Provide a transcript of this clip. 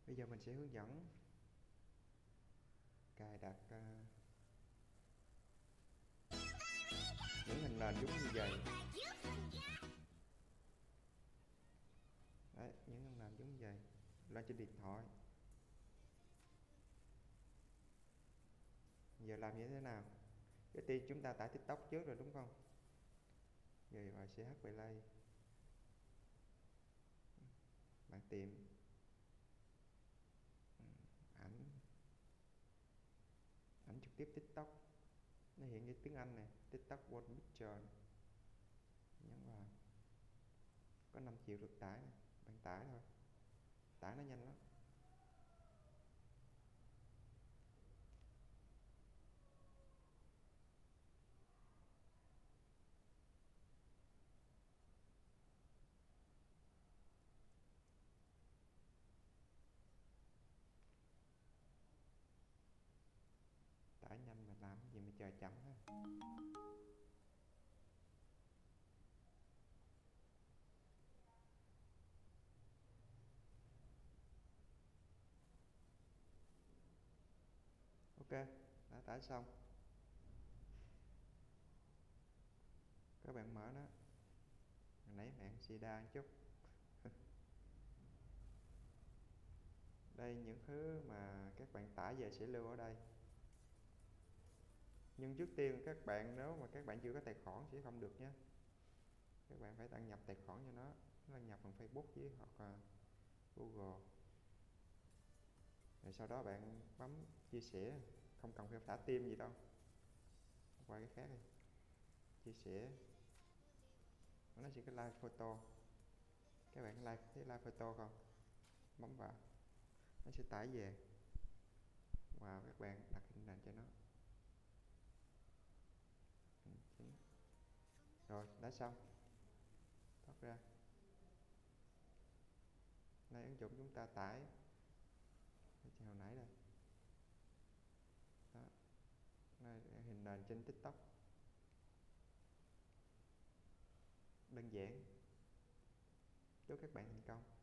Bây giờ mình sẽ hướng dẫn cài đặt những hình nền giống như vậy. Đấy, những hình nền giống như vậy lên trên điện thoại. Giờ làm như thế nào? Cái tiên chúng ta tải TikTok trước rồi đúng không? Giờ vào CH Play, bạn tìm ảnh trực tiếp TikTok, nó hiện cái tiếng Anh này, TikTok World Picture, nhấn vào, có 5 triệu lượt tải này. Bạn tải thôi, tải nó nhanh lắm. Tải nhanh mà làm gì mà chờ chậm ha. Ok, đã tải xong. Các bạn mở nó, nãy bạn sida một chút. Đây những thứ mà các bạn tải về sẽ lưu ở đây. Nhưng trước tiên các bạn, nếu mà các bạn chưa có tài khoản sẽ không được nhé. Các bạn phải đăng nhập tài khoản cho nó, đăng nhập bằng Facebook với hoặc là Google. Rồi sau đó bạn bấm chia sẻ, không cần phải thả tim gì đâu. Qua cái khác đi, chia sẻ, nó chỉ có like photo. Các bạn like thấy like photo không? Bấm vào, nó sẽ tải về. Và các bạn đặt hình nền cho nó. Rồi, đã xong. Thoát ra. Đây ứng dụng chúng ta tải hồi nãy đây. Đó. Đây, hình nền trên TikTok. Đơn giản. Chúc các bạn thành công.